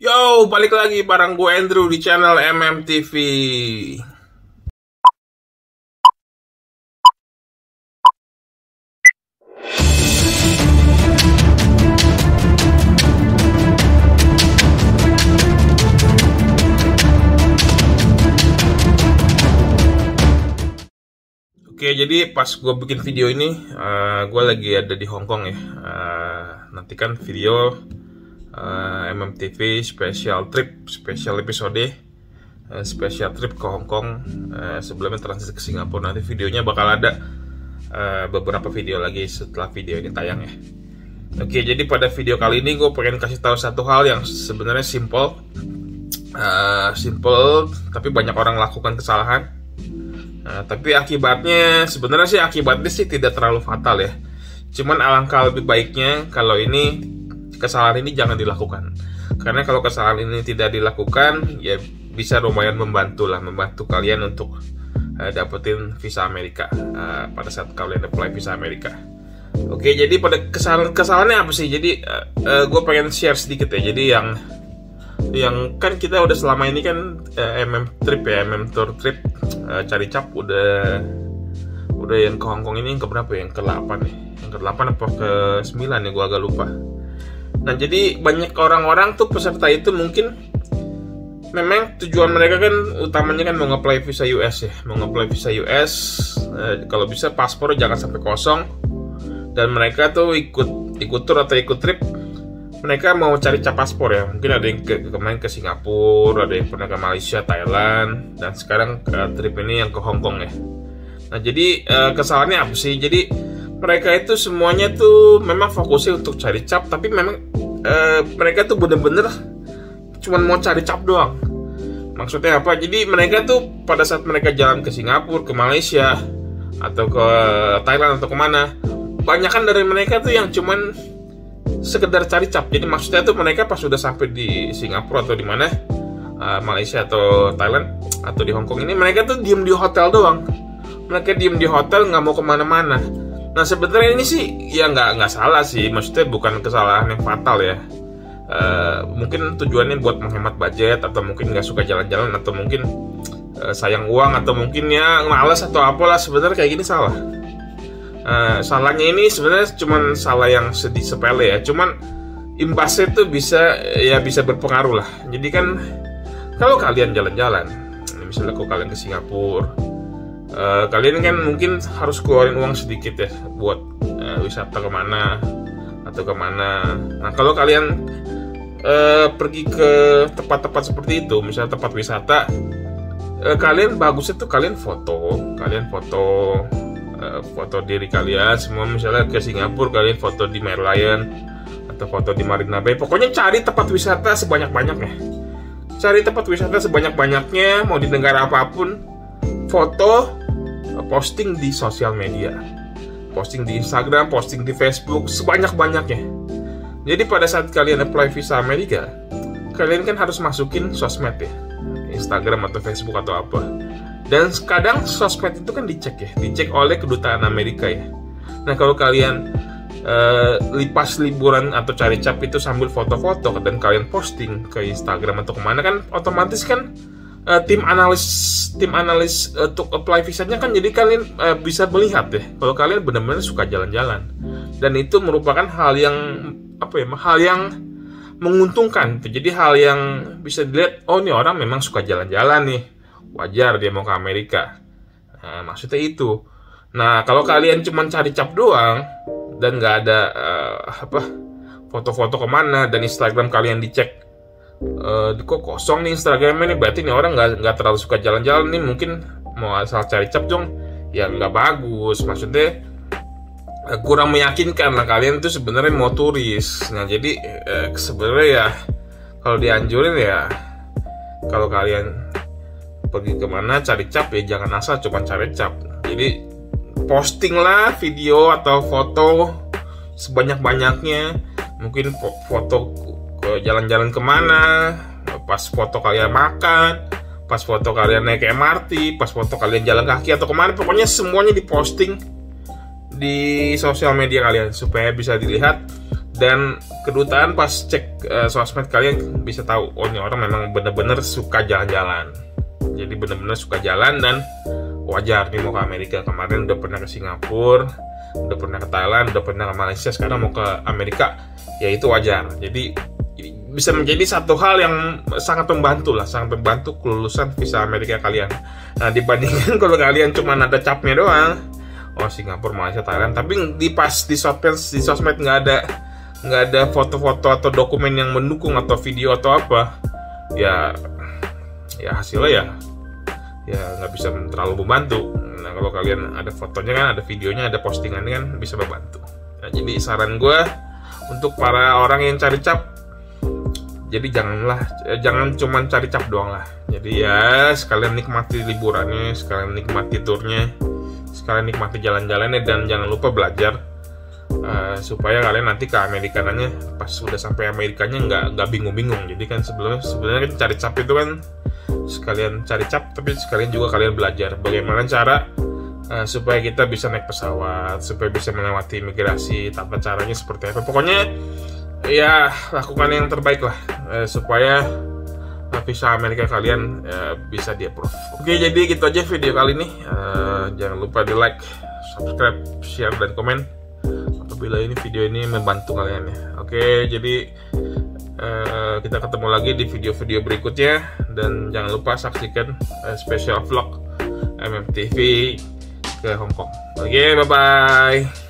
Yo, balik lagi bareng gue Andrew di channel MMTV. Oke, jadi pas gue bikin video ini, gue lagi ada di Hong Kong ya. Nantikan video MMTV special trip, special episode, special trip ke Hong Kong. Sebelumnya transit ke Singapura. Nanti videonya bakal ada beberapa video lagi setelah video ini tayang ya. Oke, jadi pada video kali ini gue pengen kasih tahu satu hal yang sebenarnya simple, tapi banyak orang lakukan kesalahan. Tapi akibatnya sebenarnya sih tidak terlalu fatal ya. Cuman alangkah lebih baiknya kalau kesalahan ini jangan dilakukan. Karena kalau kesalahan ini tidak dilakukan, ya bisa lumayan membantu kalian untuk dapetin visa Amerika pada saat kalian apply visa Amerika. Oke, jadi pada kesalahannya apa sih? Jadi gue pengen share sedikit ya. Jadi yang kan kita udah selama ini kan MM tour trip, cari cap udah yang ke Hong Kong ini yang keberapa ya? Yang ke-8 nih. Yang ke-8 apa ke-9 ya, gue agak lupa. Nah, jadi banyak orang-orang tuh peserta itu mungkin memang tujuan mereka kan utamanya kan mau nge-apply visa US ya. Mau nge-apply visa US, kalau bisa paspor jangan sampai kosong. Dan mereka tuh ikut tour atau ikut trip, mereka mau cari cap paspor ya. Mungkin ada yang kemarin ke Singapura, ada yang pernah ke Malaysia, Thailand, dan sekarang trip ini yang ke Hong Kong ya. Nah, jadi kesalahannya apa sih? Jadi mereka itu semuanya tuh memang fokusnya untuk cari cap, tapi memang mereka tuh bener-bener cuma mau cari cap doang. Maksudnya apa? Jadi mereka tuh pada saat mereka jalan ke Singapura, ke Malaysia, atau ke Thailand atau kemana, banyakan dari mereka tuh yang cuman sekedar cari cap. Jadi maksudnya tuh mereka pas sudah sampai di Singapura atau di mana, Malaysia atau Thailand atau di Hong Kong ini, mereka tuh diem di hotel doang. Mereka diem di hotel, nggak mau kemana-mana. Nah, sebenarnya ini sih ya nggak salah sih. Maksudnya bukan kesalahan yang fatal ya. Mungkin tujuannya buat menghemat budget, atau mungkin nggak suka jalan-jalan, atau mungkin sayang uang, atau mungkin ya malas atau apalah. Sebenarnya kayak gini salah. Salahnya ini sebenarnya cuman salah yang sepele ya. Cuman imbasnya tuh bisa berpengaruh lah. Jadi kan kalau kalian jalan-jalan, misalnya kalau kalian ke Singapura, kalian kan mungkin harus keluarin uang sedikit ya buat wisata kemana atau kemana. Nah, kalau kalian pergi ke tempat-tempat seperti itu, misalnya tempat wisata, kalian bagusnya tuh kalian foto diri kalian semua. Misalnya ke Singapura, kalian foto di Merlion atau foto di Marina Bay. Pokoknya cari tempat wisata sebanyak-banyaknya. Mau di negara apapun, foto, posting di sosial media, posting di Instagram, posting di Facebook, sebanyak-banyaknya. Jadi pada saat kalian apply visa Amerika, kalian kan harus masukin sosmed ya, Instagram atau Facebook atau apa. Dan kadang sosmed itu kan dicek oleh kedutaan Amerika ya. Nah, kalau kalian lipas liburan atau cari cap itu sambil foto-foto dan kalian posting ke Instagram atau kemana, kan otomatis kan tim analis untuk apply visanya kan, jadi kalian bisa melihat ya kalau kalian benar-benar suka jalan-jalan. Dan itu merupakan hal yang menguntungkan. Jadi hal yang bisa dilihat, oh ini orang memang suka jalan-jalan nih, wajar dia mau ke Amerika. Nah, maksudnya itu. Nah, kalau kalian cuma cari cap doang dan nggak ada foto-foto kemana, dan Instagram kalian dicek, kok kosong nih Instagramnya nih, berarti nih orang nggak terlalu suka jalan-jalan nih, mungkin mau asal cari cap dong, ya nggak bagus. Maksudnya kurang meyakinkan lah kalian tuh sebenarnya mau turis. Nah, jadi sebenarnya ya kalau dianjurin ya, kalau kalian pergi kemana cari cap ya jangan asal cuma cari cap. Jadi posting lah video atau foto sebanyak-banyaknya. Mungkin foto jalan-jalan kemana, pas foto kalian makan, pas foto kalian naik MRT, pas foto kalian jalan kaki atau kemana, pokoknya semuanya diposting di sosial media kalian supaya bisa dilihat Dan kedutaan pas cek sosmed kalian bisa tahu, oh ini orang memang bener-bener suka jalan-jalan. Jadi bener-bener suka jalan dan wajar nih mau ke Amerika. Kemarin udah pernah ke Singapura, udah pernah ke Thailand, udah pernah ke Malaysia, sekarang mau ke Amerika, ya itu wajar. Jadi bisa menjadi satu hal yang sangat membantu lah, sangat membantu kelulusan visa Amerika kalian. Nah dibandingkan kalau kalian cuma ada capnya doang, oh Singapura, Malaysia, Thailand, tapi di sosmed nggak ada foto-foto atau dokumen yang mendukung atau video atau apa, ya hasilnya ya nggak bisa terlalu membantu. Nah kalau kalian ada fotonya kan, ada videonya, ada postingannya kan bisa membantu. Nah jadi saran gue untuk para orang yang cari cap, jadi jangan cuma cari cap doang lah. Jadi ya sekalian nikmati liburannya, sekalian nikmati turnya, sekalian nikmati jalan-jalannya, dan jangan lupa belajar supaya kalian nanti ke Amerikananya pas sudah sampai Amerikanya nggak bingung-bingung. Jadi kan sebenarnya kan cari cap itu kan sekalian cari cap, tapi sekalian juga kalian belajar bagaimana cara supaya kita bisa naik pesawat, supaya bisa melewati imigrasi, tata caranya seperti apa. Pokoknya ya lakukan yang terbaik lah supaya visa Amerika kalian bisa di approve. Oke, jadi gitu aja video kali ini. Jangan lupa di like, subscribe, share, dan komen apabila video ini membantu kalian ya. Oke, jadi kita ketemu lagi di video-video berikutnya, dan jangan lupa saksikan special vlog MMTV ke Hong Kong. Oke, bye-bye.